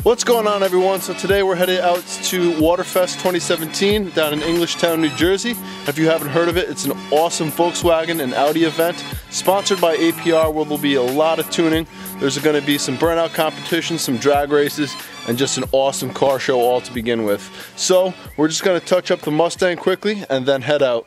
What's going on, everyone? So today we're headed out to Waterfest 2017 down in Englishtown, New Jersey. If you haven't heard of it, it's an awesome Volkswagen and Audi event sponsored by APR, where there'll be a lot of tuning. There's going to be some burnout competitions, some drag races, and just an awesome car show all to begin with. So we're just going to touch up the Mustang quickly and then head out.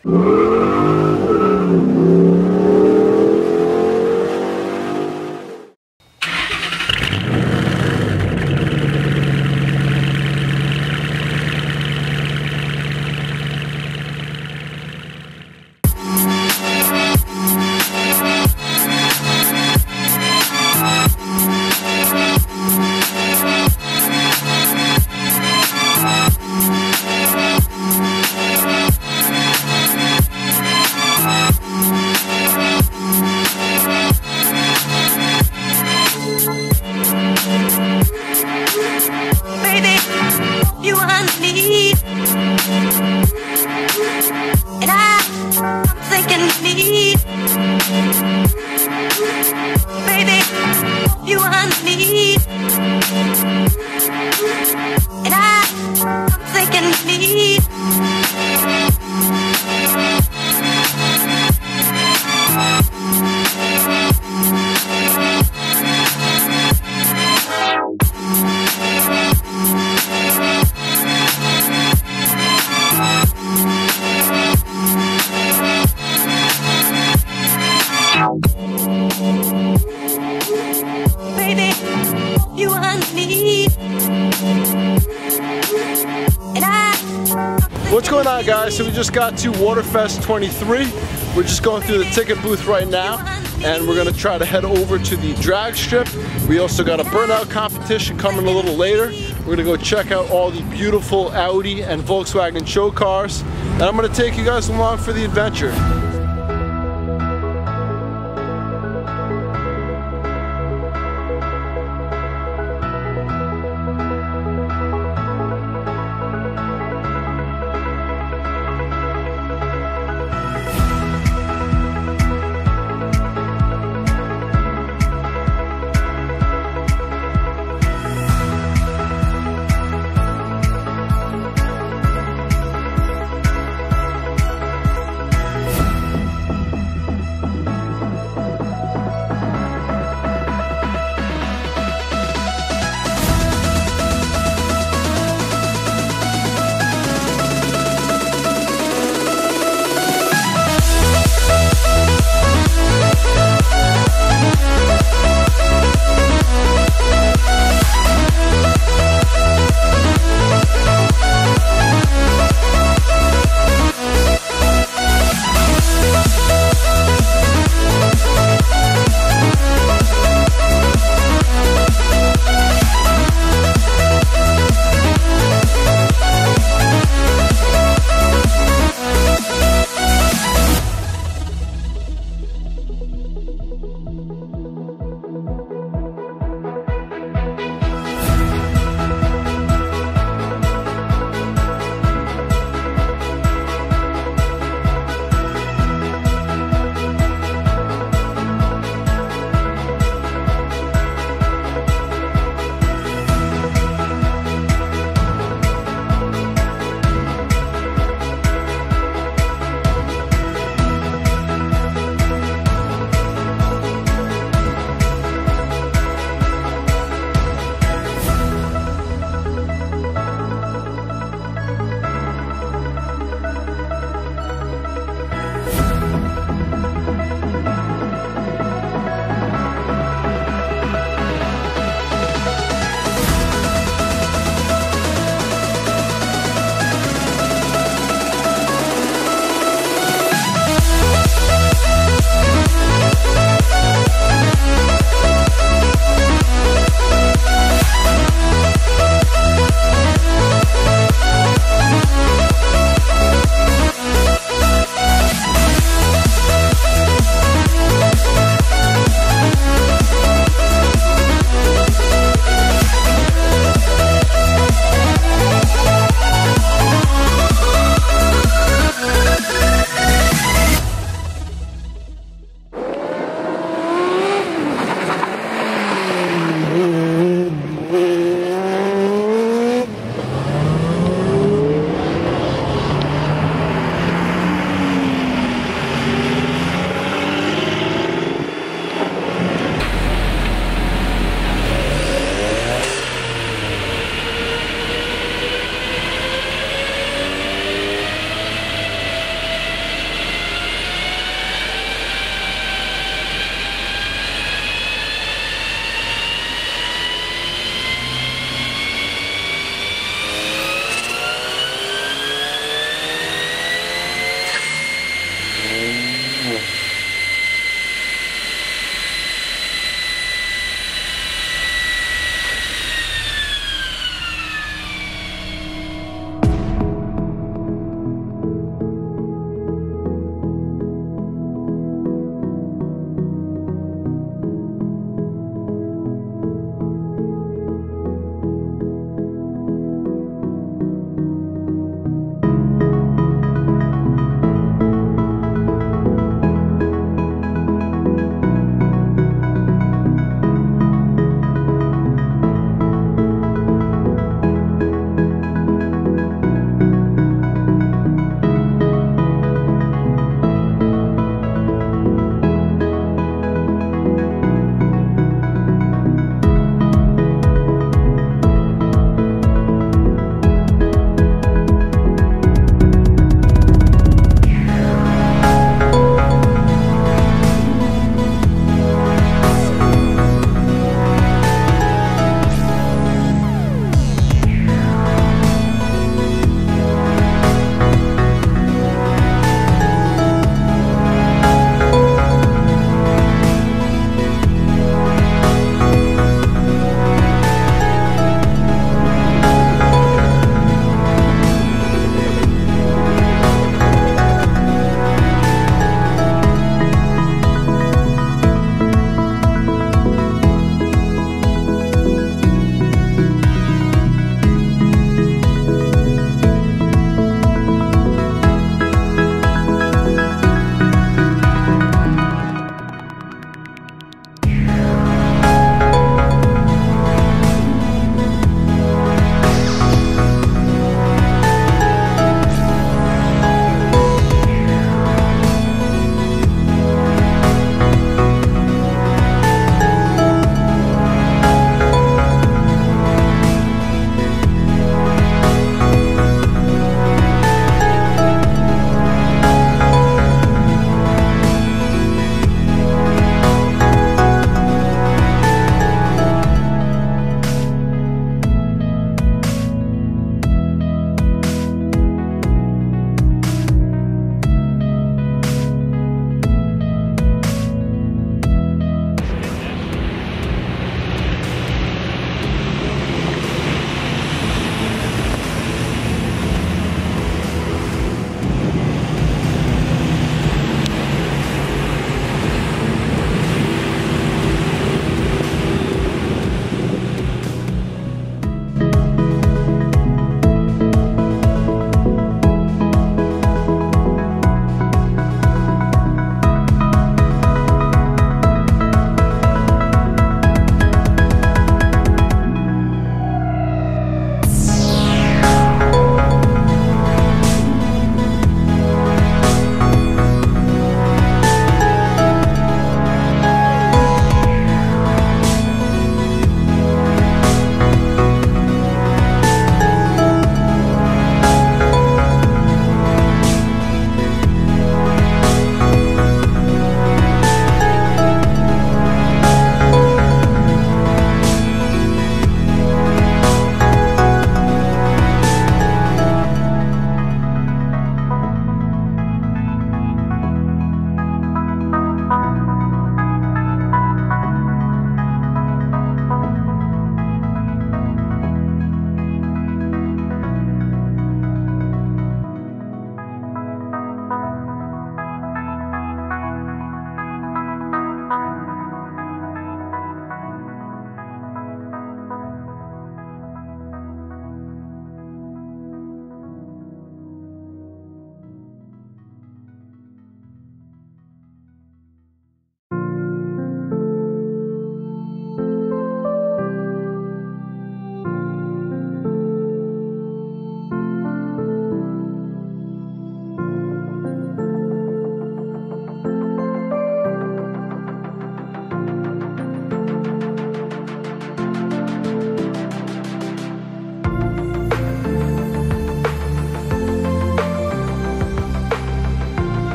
What's going on, guys? So we just got to Waterfest 23. We're just going through the ticket booth right now, and we're gonna try to head over to the drag strip. We also got a burnout competition coming a little later. We're gonna go check out all the beautiful Audi and Volkswagen show cars, and I'm gonna take you guys along for the adventure.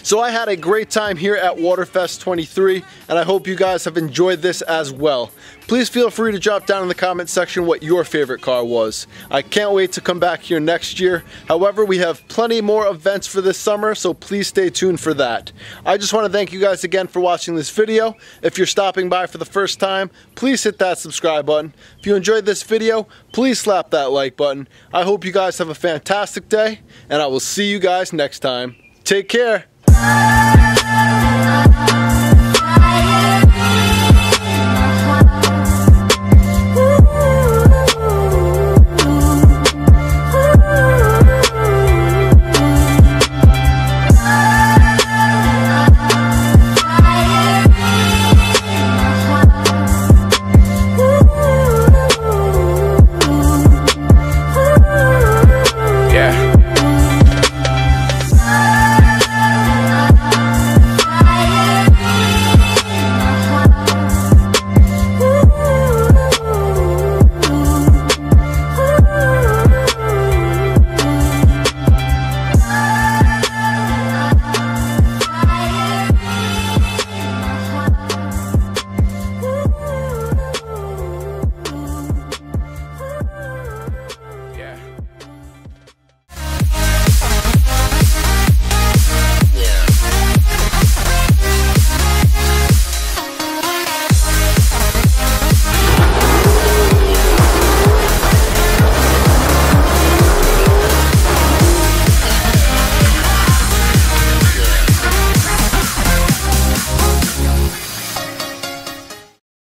So I had a great time here at Waterfest 23, and I hope you guys have enjoyed this as well. Please feel free to drop down in the comment section what your favorite car was. I can't wait to come back here next year. However, we have plenty more events for this summer, so please stay tuned for that. I just want to thank you guys again for watching this video. If you're stopping by for the first time, please hit that subscribe button. If you enjoyed this video, please slap that like button. I hope you guys have a fantastic day, and I will see you guys next time. Take care.